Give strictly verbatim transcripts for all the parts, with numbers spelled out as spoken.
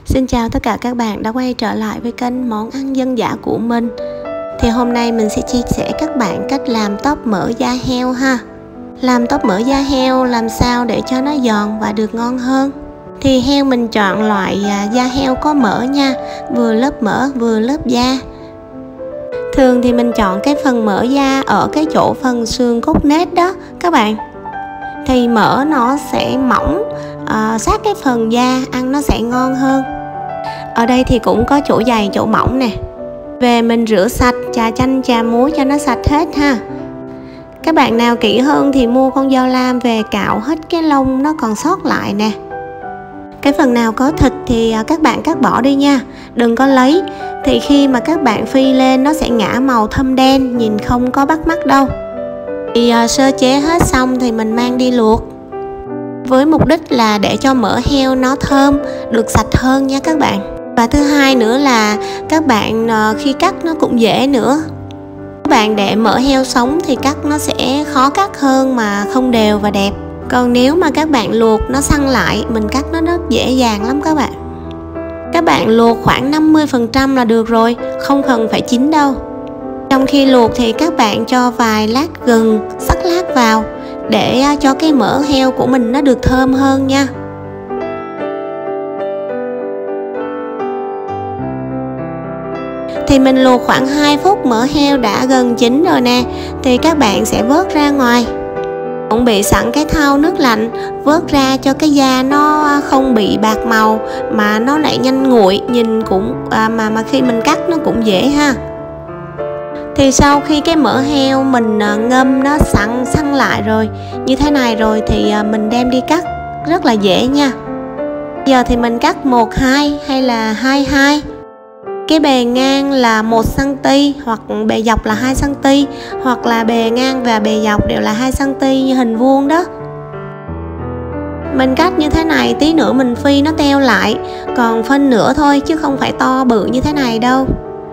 Xin chào tất cả các bạn đã quay trở lại với kênh món ăn dân dã của mình. Thì hôm nay mình sẽ chia sẻ các bạn cách làm tóp mỡ da heo ha. Làm tóp mỡ da heo làm sao để cho nó giòn và được ngon hơn. Thì heo mình chọn loại da heo có mỡ nha, vừa lớp mỡ vừa lớp da. Thường thì mình chọn cái phần mỡ da ở cái chỗ phần xương cốt nết đó các bạn. Thì mỡ nó sẽ mỏng uh, sát cái phần da, ăn nó sẽ ngon hơn. Ở đây thì cũng có chỗ dày chỗ mỏng nè. Về mình rửa sạch, chà chanh chà muối cho nó sạch hết ha. Các bạn nào kỹ hơn thì mua con dao lam về cạo hết cái lông nó còn sót lại nè. Cái phần nào có thịt thì các bạn cắt bỏ đi nha, đừng có lấy. Thì khi mà các bạn phi lên nó sẽ ngả màu thâm đen, nhìn không có bắt mắt đâu. Thì uh, sơ chế hết xong thì mình mang đi luộc, với mục đích là để cho mỡ heo nó thơm, được sạch hơn nha các bạn. Và thứ hai nữa là các bạn uh, khi cắt nó cũng dễ nữa. Các bạn để mỡ heo sống thì cắt nó sẽ khó cắt hơn mà không đều và đẹp. Còn nếu mà các bạn luộc nó săn lại, mình cắt nó rất dễ dàng lắm các bạn. Các bạn luộc khoảng năm mươi phần trăm là được rồi, không cần phải chín đâu. Trong khi luộc thì các bạn cho vài lát gừng, sắc lát vào để cho cái mỡ heo của mình nó được thơm hơn nha. Thì mình luộc khoảng hai phút, mỡ heo đã gần chín rồi nè. Thì các bạn sẽ vớt ra ngoài. Chuẩn bị sẵn cái thau nước lạnh, vớt ra cho cái da nó không bị bạc màu mà nó lại nhanh nguội, nhìn cũng à, mà mà khi mình cắt nó cũng dễ ha. Thì sau khi cái mỡ heo mình ngâm nó săn săn lại rồi như thế này rồi thì mình đem đi cắt rất là dễ nha. Giờ thì mình cắt một hai hay là hai hai. Cái bề ngang là một xăng ti mét hoặc bề dọc là hai xăng ti mét, hoặc là bề ngang và bề dọc đều là hai xăng ti mét như hình vuông đó. Mình cắt như thế này tí nữa mình phi nó teo lại, còn phân nửa thôi chứ không phải to bự như thế này đâu.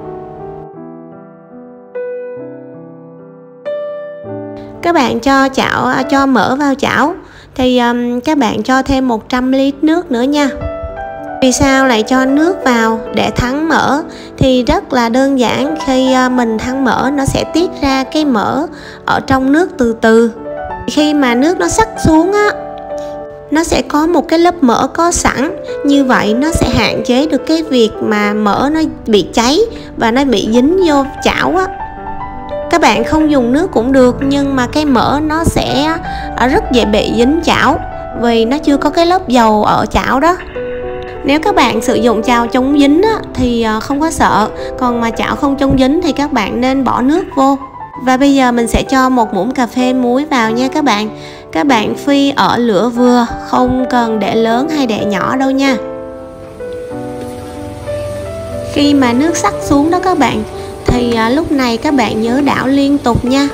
Các bạn cho chảo cho mỡ vào chảo thì um, các bạn cho thêm một trăm lít nước nữa nha. Vì sao lại cho nước vào để thắng mỡ? Thì rất là đơn giản, khi mình thắng mỡ nó sẽ tiết ra cái mỡ ở trong nước từ từ. Khi mà nước nó sắc xuống á, nó sẽ có một cái lớp mỡ có sẵn. Như vậy nó sẽ hạn chế được cái việc mà mỡ nó bị cháy và nó bị dính vô chảo á. Các bạn không dùng nước cũng được, nhưng mà cái mỡ nó sẽ rất dễ bị dính chảo vì nó chưa có cái lớp dầu ở chảo đó. Nếu các bạn sử dụng chảo chống dính á, thì không có sợ. Còn mà chảo không chống dính thì các bạn nên bỏ nước vô. Và bây giờ mình sẽ cho một muỗng cà phê muối vào nha các bạn. Các bạn phi ở lửa vừa, không cần để lớn hay để nhỏ đâu nha. Khi mà nước sắc xuống đó các bạn, thì lúc này các bạn nhớ đảo liên tục nha.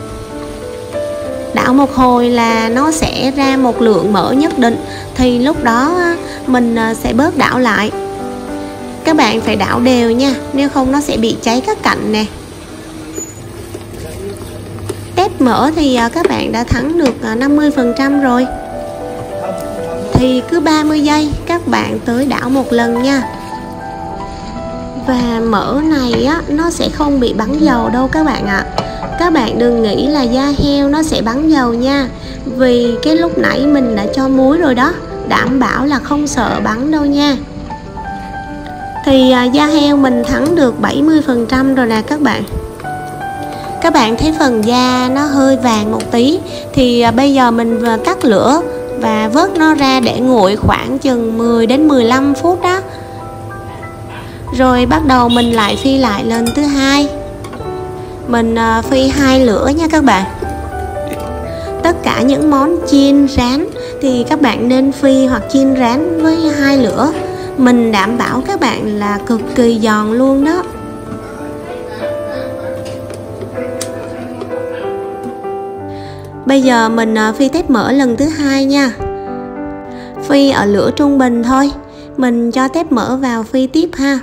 Đảo một hồi là nó sẽ ra một lượng mỡ nhất định, thì lúc đó mình sẽ bớt đảo lại. Các bạn phải đảo đều nha, nếu không nó sẽ bị cháy các cạnh nè. Tép mỡ thì các bạn đã thắng được năm mươi phần trăm rồi. Thì cứ ba mươi giây các bạn tới đảo một lần nha. Và mỡ này á, nó sẽ không bị bắn dầu đâu các bạn ạ. Các bạn đừng nghĩ là da heo nó sẽ bắn dầu nha. Vì cái lúc nãy mình đã cho muối rồi đó, đảm bảo là không sợ bắn đâu nha. Thì à, da heo mình thắng được bảy mươi phần trăm rồi nè các bạn. Các bạn thấy phần da nó hơi vàng một tí, thì à, bây giờ mình cắt lửa và vớt nó ra để nguội khoảng chừng mười đến mười lăm phút đó. Rồi bắt đầu mình lại phi lại lần thứ hai. Mình à, phi hai lửa nha các bạn. Tất cả những món chiên rán thì các bạn nên phi hoặc chiên rán với hai lửa. Mình đảm bảo các bạn là cực kỳ giòn luôn đó. Bây giờ mình phi tép mỡ lần thứ hai nha. Phi ở lửa trung bình thôi. Mình cho tép mỡ vào phi tiếp ha.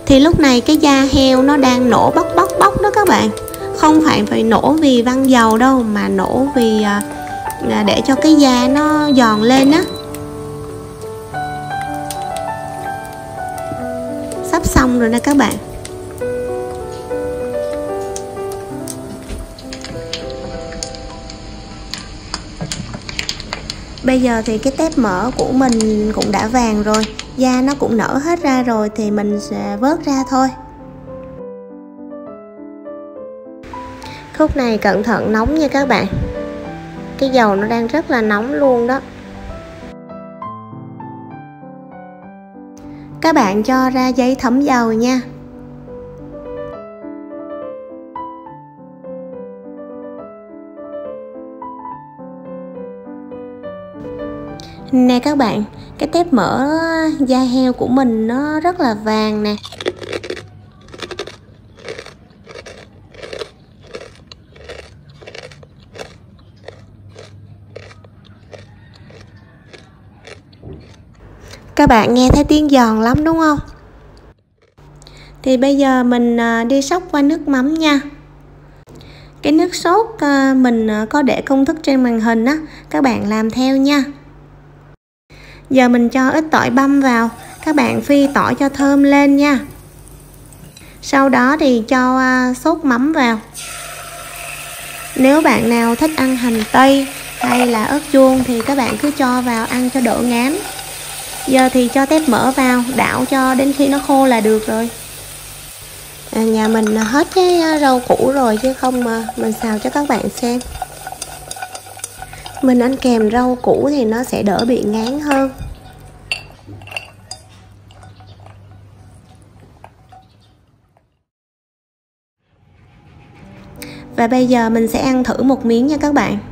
Thì lúc này cái da heo nó đang nổ bốc bốc bốc đó các bạn. Không phải phải nổ vì văng dầu đâu, mà nổ vì à, để cho cái da nó giòn lên á. Sắp xong rồi nè các bạn. Bây giờ thì cái tép mỡ của mình cũng đã vàng rồi, da nó cũng nở hết ra rồi, thì mình sẽ vớt ra thôi. Khúc này cẩn thận nóng nha các bạn. Cái dầu nó đang rất là nóng luôn đó. Các bạn cho ra giấy thấm dầu nha. Nè các bạn, cái tép mỡ da heo của mình nó rất là vàng nè. Các bạn nghe thấy tiếng giòn lắm đúng không? Thì bây giờ mình đi xóc qua nước mắm nha. Cái nước sốt mình có để công thức trên màn hình á, các bạn làm theo nha. Giờ mình cho ít tỏi băm vào, các bạn phi tỏi cho thơm lên nha. Sau đó thì cho sốt mắm vào. Nếu bạn nào thích ăn hành tây hay là ớt chuông thì các bạn cứ cho vào ăn cho đỡ ngán. Giờ thì cho tép mỡ vào, đảo cho đến khi nó khô là được rồi. À, nhà mình hết cái rau củ rồi chứ không mà mình xào cho các bạn xem. Mình ăn kèm rau củ thì nó sẽ đỡ bị ngán hơn. Và bây giờ mình sẽ ăn thử một miếng nha các bạn.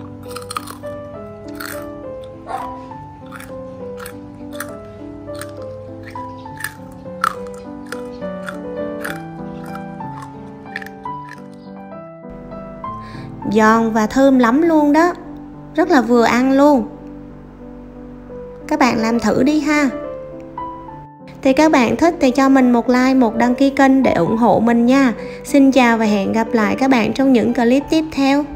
Giòn và thơm lắm luôn đó. Rất là vừa ăn luôn. Các bạn làm thử đi ha. Thì các bạn thích thì cho mình một like, một đăng ký kênh để ủng hộ mình nha. Xin chào và hẹn gặp lại các bạn trong những clip tiếp theo.